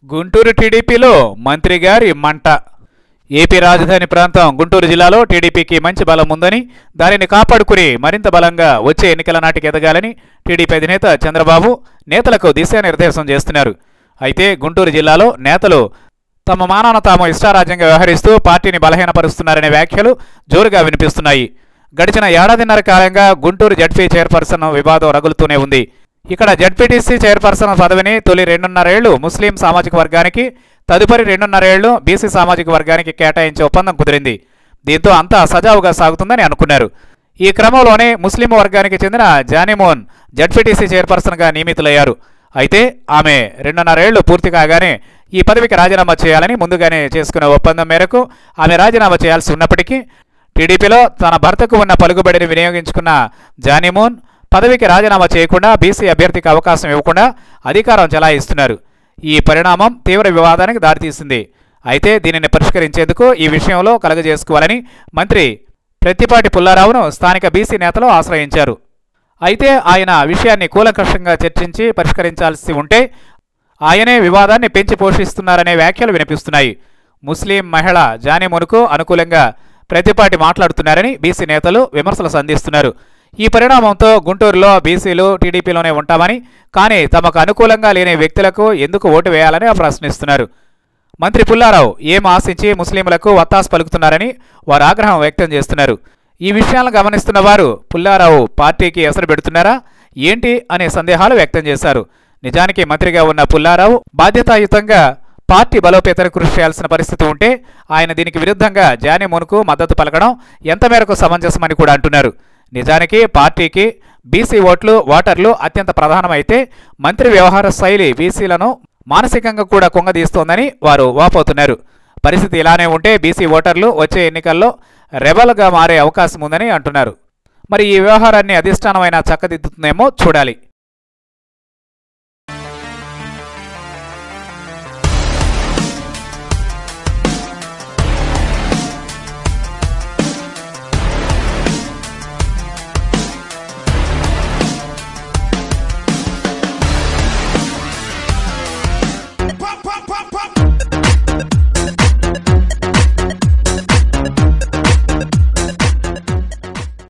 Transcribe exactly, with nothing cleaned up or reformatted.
గుంటూరు టీడీపీలో మంత్రి గారి మంట. ఏపీ రాజధాని ప్రాంతం గుంటూరు జిల్లాలో టీడీపీకి మంచి బలం ఉందని, దానిని కాపాడుకుని మరింత బలంగా వచ్చే ఎన్నికల నాటికి ఎదగాలని టీడీపీ అధినేత చంద్రబాబు నేతలకు దిశానిర్దేశం చేస్తున్నారు. అయితే గుంటూరు జిల్లాలో నేతలు తమ మానాన తాము ఇష్టారాజ్యంగా వ్యవహరిస్తూ పార్టీని బలహీనపరుస్తున్నారనే వ్యాఖ్యలు జోరుగా వినిపిస్తున్నాయి. గడిచిన ఏడాదిన్నర కాలంగా గుంటూరు జడ్పీ చైర్పర్సన్ వివాదం రగులుతూనే ఉంది. ఇక్కడ జడ్పీటీసీ చైర్పర్సన్ పదవిని తొలి రెండున్నరేళ్లు ముస్లిం సామాజిక వర్గానికి, తదుపరి రెండున్నరేళ్లు బీసీ సామాజిక వర్గానికి కేటాయించే ఒప్పందం కుదిరింది. దీంతో అంతా సజావుగా సాగుతుందని అనుకున్నారు. ఈ క్రమంలోనే ముస్లిం వర్గానికి చెందిన జానీమోన్ జడ్పీటీసీ చైర్పర్సన్గా నియమితులయ్యారు. అయితే ఆమె రెండున్నరేళ్లు పూర్తి కాగానే ఈ పదవికి రాజీనామా చేయాలని ముందుగానే చేసుకున్న ఒప్పందం మేరకు ఆమె రాజీనామా చేయాల్సి ఉన్నప్పటికీ టీడీపీలో తన భర్తకు ఉన్న పలుకుబడిని వినియోగించుకున్న జానీమోన్ పదవికి రాజీనామా చేయకుండా బీసీ అభ్యర్థికి అవకాశం ఇవ్వకుండా అధికారం చెలాయిస్తున్నారు. ఈ పరిణామం తీవ్ర వివాదానికి దారితీసింది. అయితే దీనిని పరిష్కరించేందుకు ఈ విషయంలో కలగజేసుకోవాలని మంత్రి ప్రత్తిపాటి పుల్లారావును స్థానిక బీసీ నేతలు ఆశ్రయించారు. అయితే ఆయన విషయాన్ని కూలంకషంగా చర్చించి పరిష్కరించాల్సి ఉంటే ఆయనే వివాదాన్ని పెంచి పోషిస్తున్నారనే వ్యాఖ్యలు వినిపిస్తున్నాయి. ముస్లిం మహిళ జానీమోన్కు అనుకూలంగా ప్రత్తిపాటి మాట్లాడుతున్నారని బీసీ నేతలు విమర్శలు సంధిస్తున్నారు. ఈ పరిణామంతో గుంటూరులో బీసీలు టీడీపీలోనే ఉంటామని, కానీ తమకు అనుకూలంగా లేని వ్యక్తులకు ఎందుకు ఓటు వేయాలని ప్రశ్నిస్తున్నారు. మంత్రి పుల్లారావు ఏం ఆశించి ముస్లింలకు వత్తాసు పలుకుతున్నారని వారు ఆగ్రహం వ్యక్తం చేస్తున్నారు. ఈ విషయాలను గమనిస్తున్న వారు పుల్లారావు పార్టీకి ఎసరు పెడుతున్నారా ఏంటి అనే సందేహాలు వ్యక్తం చేశారు. నిజానికి మంత్రిగా ఉన్న పుల్లారావు బాధ్యతాయుతంగా పార్టీ బలోపేతన కృషి చేయాల్సిన పరిస్థితి ఉంటే ఆయన దీనికి విరుద్ధంగా జానీమోన్కు మద్దతు పలకడం ఎంత మేరకు సమంజసమని కూడా అంటున్నారు. నిజానికి పార్టీకి బీసీ ఓట్లు, ఓటర్లు అత్యంత ప్రధానమైతే మంత్రి వ్యవహార శైలి బీసీలను మానసికంగా కూడా కుంగదీస్తోందని వారు వాపోతున్నారు. పరిస్థితి ఇలానే ఉంటే బీసీ ఓటర్లు వచ్చే ఎన్నికల్లో రెబల్గా మారే అవకాశం ఉందని అంటున్నారు. మరి ఈ వ్యవహారాన్ని అధిష్టానమైన చక్కదిద్దుతుందేమో చూడాలి.